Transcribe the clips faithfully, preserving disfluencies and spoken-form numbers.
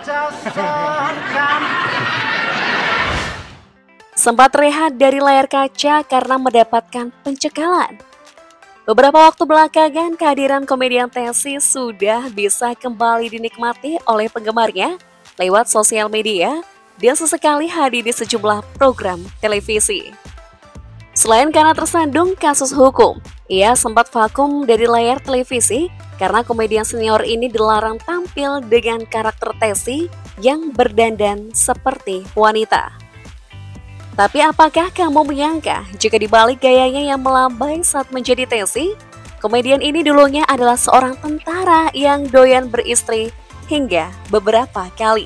Sempat rehat dari layar kaca karena mendapatkan pencekalan. Beberapa waktu belakangan, kehadiran komedian Tessy sudah bisa kembali dinikmati oleh penggemarnya lewat sosial media dan sesekali hadir di sejumlah program televisi. Selain karena tersandung kasus hukum, ia sempat vakum dari layar televisi karena komedian senior ini dilarang tampil dengan karakter Tessy yang berdandan seperti wanita. Tapi apakah kamu menyangka jika dibalik gayanya yang melambai saat menjadi Tessy, komedian ini dulunya adalah seorang tentara yang doyan beristri hingga beberapa kali.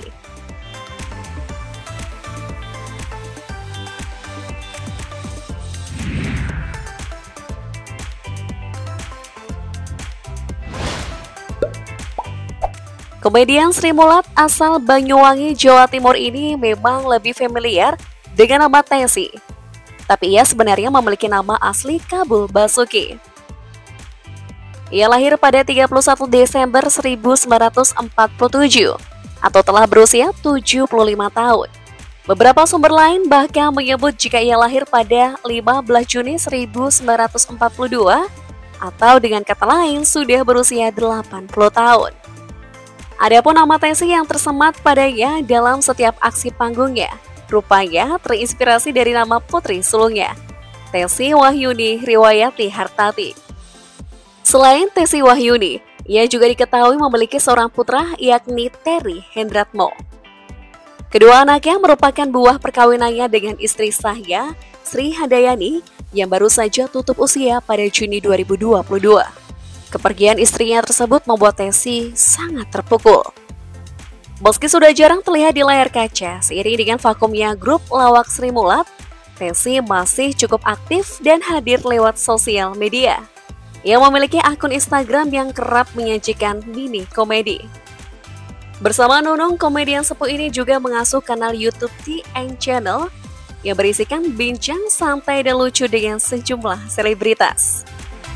Komedian Sri Mulat asal Banyuwangi, Jawa Timur ini memang lebih familiar dengan nama Tessy, tapi ia sebenarnya memiliki nama asli Kabul Basuki. Ia lahir pada tiga puluh satu Desember seribu sembilan ratus empat puluh tujuh atau telah berusia tujuh puluh lima tahun. Beberapa sumber lain bahkan menyebut jika ia lahir pada lima belas Juni seribu sembilan ratus empat puluh dua atau dengan kata lain sudah berusia delapan puluh tahun. Adapun nama Tessy yang tersemat padanya dalam setiap aksi panggungnya rupanya terinspirasi dari nama putri sulungnya, Tessy Wahyuni Riwayati Hartati. Selain Tessy Wahyuni, ia juga diketahui memiliki seorang putra yakni Terry Hendratmo. Kedua anaknya merupakan buah perkawinannya dengan istri sahnya, Sri Handayani, yang baru saja tutup usia pada Juni dua ribu dua puluh dua. Kepergian istrinya tersebut membuat Tessy sangat terpukul. Meski sudah jarang terlihat di layar kaca, seiring dengan vakumnya grup lawak Sri Mulat, Tessy masih cukup aktif dan hadir lewat sosial media. Ia memiliki akun Instagram yang kerap menyajikan mini komedi. Bersama Nunung, komedian sepuh ini juga mengasuh kanal YouTube T N Channel yang berisikan bincang santai dan lucu dengan sejumlah selebritas.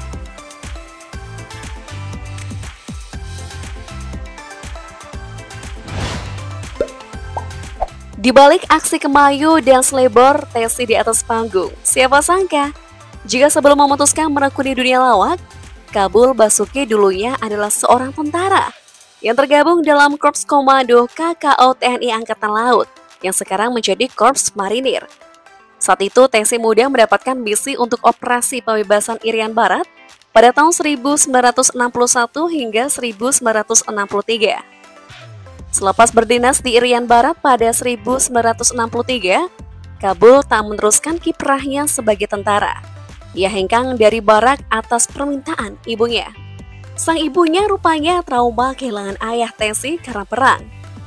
Di balik aksi kemayu dan selebor Tessy di atas panggung, siapa sangka jika sebelum memutuskan menekuni dunia lawak, Kabul Basuki dulunya adalah seorang tentara yang tergabung dalam Korps Komando K K O T N I Angkatan Laut yang sekarang menjadi Korps Marinir. Saat itu Tessy muda mendapatkan misi untuk operasi pembebasan Irian Barat pada tahun seribu sembilan ratus enam puluh satu hingga seribu sembilan ratus enam puluh tiga. Selepas berdinas di Irian Barat pada seribu sembilan ratus enam puluh tiga, Kabul tak meneruskan kiprahnya sebagai tentara. Ia hengkang dari barak atas permintaan ibunya. Sang ibunya rupanya trauma kehilangan ayah Tessy karena perang.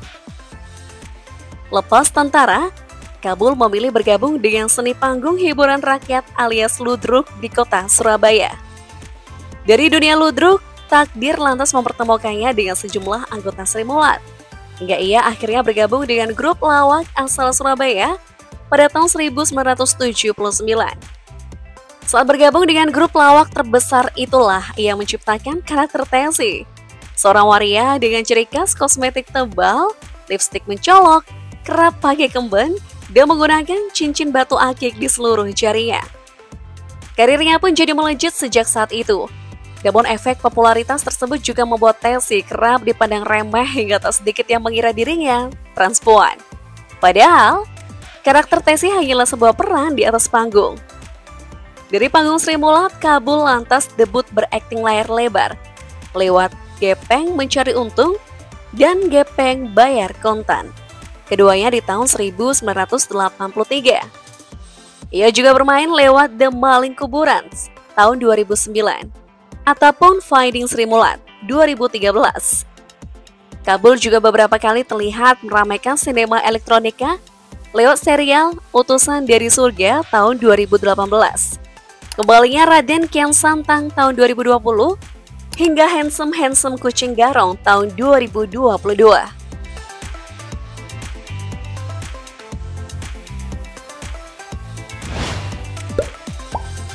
Lepas tentara, Kabul memilih bergabung dengan seni panggung hiburan rakyat alias ludruk di kota Surabaya. Dari dunia ludruk, takdir lantas mempertemukannya dengan sejumlah anggota Sri Mulat. Hingga ia akhirnya bergabung dengan grup lawak asal Surabaya pada tahun seribu sembilan ratus tujuh puluh sembilan. Saat bergabung dengan grup lawak terbesar itulah ia menciptakan karakter Tessy, seorang waria dengan ciri khas kosmetik tebal, lipstik mencolok, kerap pakai kemben, dan menggunakan cincin batu akik di seluruh jarinya. Karirnya pun jadi melejit sejak saat itu. Namun efek popularitas tersebut juga membuat Tessy kerap dipandang remeh hingga tak sedikit yang mengira dirinya transpuan. Padahal, karakter Tessy hanyalah sebuah peran di atas panggung. Dari panggung Sri Mulat, Kabul lantas debut berakting layar lebar lewat Gepeng Mencari Untung dan Gepeng Bayar Kontan. Keduanya di tahun seribu sembilan ratus delapan puluh tiga. Ia juga bermain lewat The Maling Kuburan tahun dua ribu sembilan. Ataupun Finding Sri Mulat dua ribu tiga belas. Kabul juga beberapa kali terlihat meramaikan sinema elektronika lewat serial Utusan dari Surga tahun dua ribu delapan belas. Kembalinya Raden Kian Santang tahun dua ribu dua puluh hingga Handsome Handsome Kucing Garong tahun dua ribu dua puluh dua.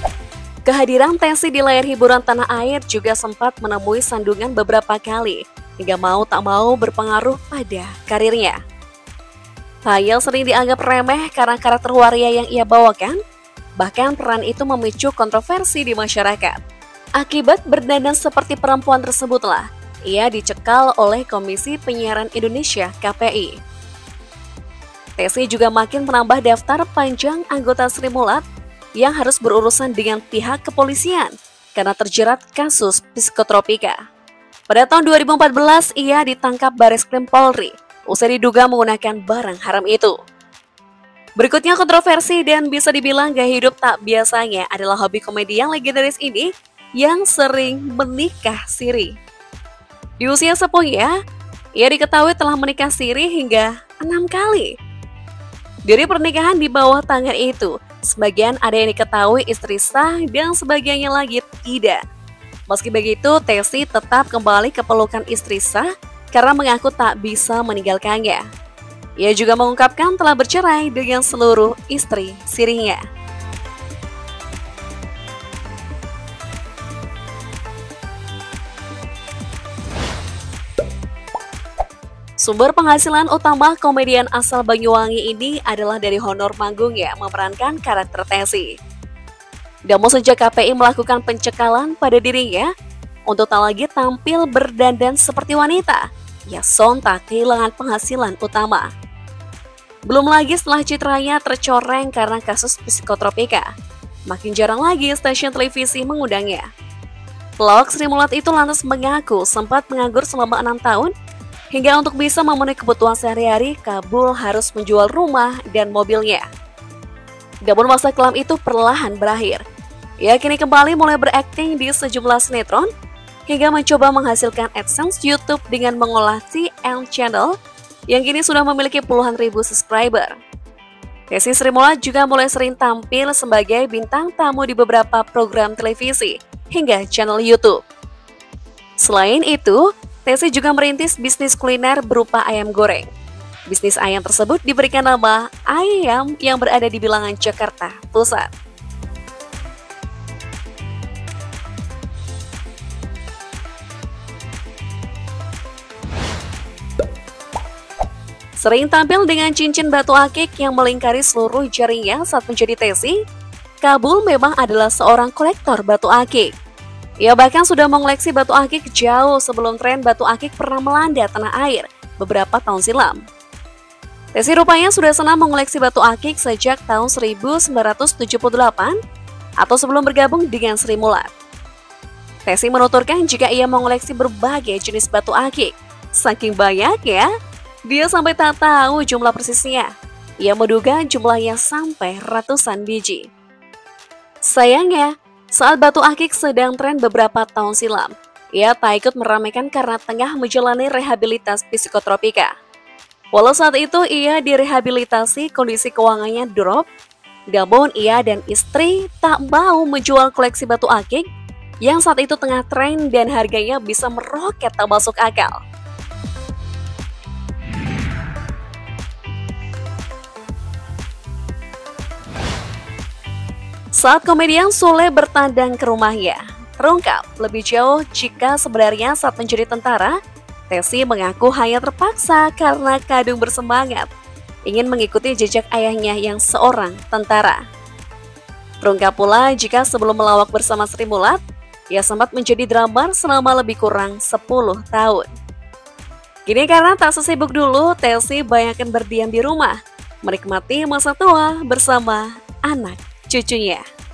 Kehadiran Tessy di layar hiburan tanah air juga sempat menemui sandungan beberapa kali hingga mau tak mau berpengaruh pada karirnya. Tayal sering dianggap remeh karena karakter waria yang ia bawakan, bahkan peran itu memicu kontroversi di masyarakat. Akibat berdandan seperti perempuan tersebutlah, ia dicekal oleh Komisi Penyiaran Indonesia K P I. Tessy juga makin menambah daftar panjang anggota Sri Mulat yang harus berurusan dengan pihak kepolisian karena terjerat kasus psikotropika. Pada tahun dua ribu empat belas, ia ditangkap Bareskrim Polri usai diduga menggunakan barang haram itu. Berikutnya kontroversi dan bisa dibilang gaya hidup tak biasanya adalah hobi komedi yang legendaris ini yang sering menikah siri. Di usia sepuhnya, ia diketahui telah menikah siri hingga enam kali. Dari pernikahan di bawah tangan itu, sebagian ada yang diketahui istri sah dan sebagiannya lagi tidak. Meski begitu, Tessy tetap kembali ke pelukan istri sah karena mengaku tak bisa meninggalkannya. Ia juga mengungkapkan telah bercerai dengan seluruh istri sirinya. Sumber penghasilan utama komedian asal Banyuwangi ini adalah dari honor manggungnya memerankan karakter Tessy. Namun sejak K P I melakukan pencekalan pada dirinya untuk tak lagi tampil berdandan seperti wanita, ia sontak kehilangan penghasilan utama. Belum lagi setelah citranya tercoreng karena kasus psikotropika, makin jarang lagi stasiun televisi mengundangnya. Pelawak Sri Mulat itu lantas mengaku sempat menganggur selama enam tahun, hingga untuk bisa memenuhi kebutuhan sehari-hari, Kabul harus menjual rumah dan mobilnya. Namun masa kelam itu perlahan berakhir. Ia kini kembali mulai berakting di sejumlah sinetron, hingga mencoba menghasilkan AdSense YouTube dengan mengolah T N Channel yang kini sudah memiliki puluhan ribu subscriber. Tessy Sri Mulat juga mulai sering tampil sebagai bintang tamu di beberapa program televisi hingga channel YouTube. Selain itu, Tessy juga merintis bisnis kuliner berupa ayam goreng. Bisnis ayam tersebut diberikan nama Ayam yang berada di bilangan Jakarta Pusat. Sering tampil dengan cincin batu akik yang melingkari seluruh jarinya saat menjadi Tessy, Kabul memang adalah seorang kolektor batu akik. Ia bahkan sudah mengoleksi batu akik jauh sebelum tren batu akik pernah melanda tanah air beberapa tahun silam. Tessy rupanya sudah senang mengoleksi batu akik sejak tahun seribu sembilan ratus tujuh puluh delapan atau sebelum bergabung dengan Sri Mulat. Tessy menuturkan jika ia mengoleksi berbagai jenis batu akik. Saking banyaknya, dia sampai tak tahu jumlah persisnya. Ia menduga jumlahnya sampai ratusan biji. Sayangnya, saat batu akik sedang tren beberapa tahun silam, ia tak ikut meramaikan karena tengah menjalani rehabilitas psikotropika. Walau saat itu ia direhabilitasi, kondisi keuangannya drop, namun ia dan istri tak mau menjual koleksi batu akik yang saat itu tengah tren dan harganya bisa meroket tak masuk akal. Saat komedian Sule bertandang ke rumahnya, terungkap lebih jauh jika sebenarnya saat menjadi tentara, Tessy mengaku hanya terpaksa karena kadung bersemangat ingin mengikuti jejak ayahnya yang seorang tentara. Terungkap pula jika sebelum melawak bersama Sri Mulat, ia sempat menjadi drummer selama lebih kurang sepuluh tahun. Kini karena tak sesibuk dulu, Tessy banyakkan berdiam di rumah, menikmati masa tua bersama anak cucunya.